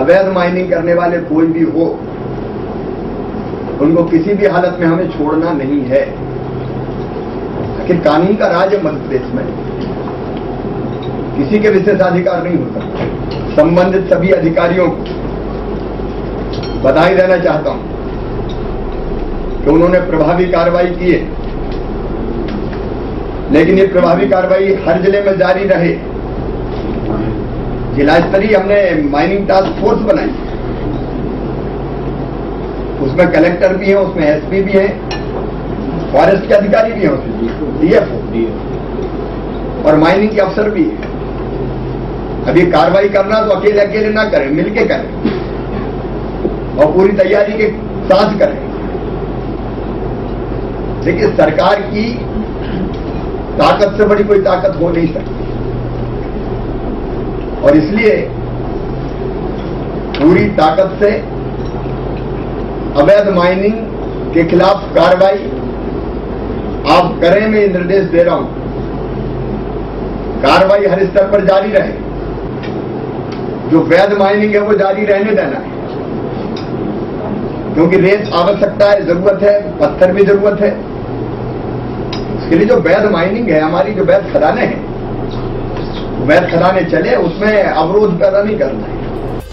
अवैध माइनिंग करने वाले कोई भी हो, उनको किसी भी हालत में हमें छोड़ना नहीं है। आखिर कानून का राज है मध्य प्रदेश में, किसी के विशेषाधिकार नहीं हो सकता। संबंधित सभी अधिकारियों को बधाई देना चाहता हूं कि उन्होंने प्रभावी कार्रवाई की है, लेकिन ये प्रभावी कार्रवाई हर जिले में जारी रहे। जिला स्तरीय हमने माइनिंग टास्क फोर्स बनाई, उसमें कलेक्टर भी हैं, उसमें एसपी भी हैं, फॉरेस्ट के अधिकारी भी हैं, उसमें डीएफओ और माइनिंग के अफसर भी हैं। अभी कार्रवाई करना तो अकेले अकेले ना करें, मिलके करें और पूरी तैयारी के साथ करें। देखिए, सरकार की ताकत से बड़ी कोई ताकत हो नहीं सकती और इसलिए पूरी ताकत से अवैध माइनिंग के खिलाफ कार्रवाई आप करें, मैं निर्देश दे रहा हूं। कार्रवाई हर स्तर पर जारी रहे, जो वैध माइनिंग है वो जारी रहने देना है, क्योंकि रेत आवश्यकता है, जरूरत है, पत्थर भी जरूरत है। इसके लिए जो वैध माइनिंग है, हमारी जो वैध खदानें हैं, वैध खदानें चले, उसमें अवरोध पैदा नहीं करना है।